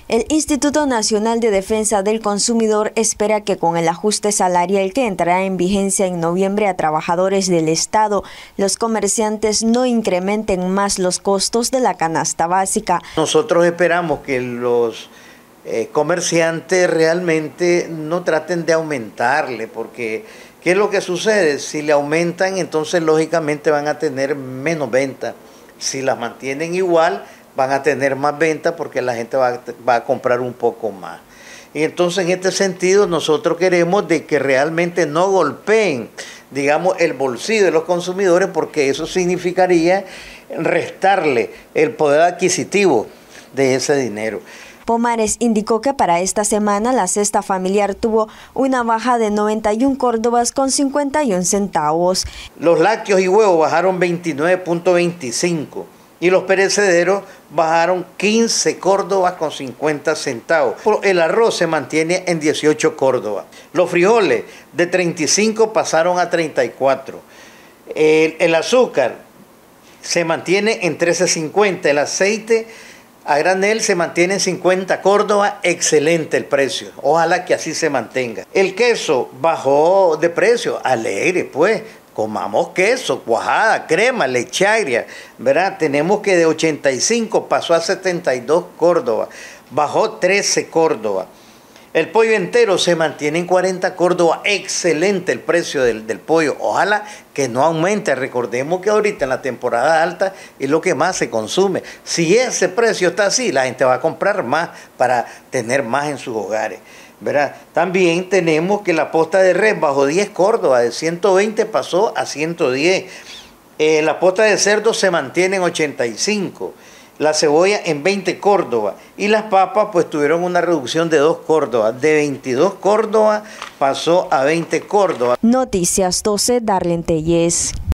El Instituto Nacional de Defensa del Consumidor espera que con el ajuste salarial que entrará en vigencia en noviembre a trabajadores del Estado, los comerciantes no incrementen más los costos de la canasta básica. Nosotros esperamos que los comerciantes realmente no traten de aumentarle, porque ¿qué es lo que sucede? Si le aumentan, entonces lógicamente van a tener menos ventas. Si las mantienen igual, van a tener más ventas porque la gente va a comprar un poco más. Y entonces en este sentido nosotros queremos de que realmente no golpeen, digamos, el bolsillo de los consumidores, porque eso significaría restarle el poder adquisitivo de ese dinero. Pomares indicó que para esta semana la cesta familiar tuvo una baja de 91 córdobas con 51 centavos. Los lácteos y huevos bajaron 29.25 y los perecederos bajaron 15 córdobas con 50 centavos. El arroz se mantiene en 18 córdobas. Los frijoles de 35 pasaron a 34. El azúcar se mantiene en 13.50. El aceite a granel se mantiene en 50 córdobas, excelente el precio. Ojalá que así se mantenga. El queso bajó de precio, alegre pues. Comamos queso, cuajada, crema, leche agria, ¿verdad? Tenemos que de 85 pasó a 72 córdobas, bajó 13 córdobas. El pollo entero se mantiene en 40 córdobas, excelente el precio del pollo. Ojalá que no aumente, recordemos que ahorita en la temporada alta es lo que más se consume. Si ese precio está así, la gente va a comprar más para tener más en sus hogares, ¿verdad? También tenemos que la posta de res bajó 10 córdobas, de 120 pasó a 110. La posta de cerdo se mantiene en 85. La cebolla en 20 córdobas y las papas pues tuvieron una reducción de 2 córdobas. De 22 córdobas pasó a 20 córdobas. Noticias 12, Darlene Tellez.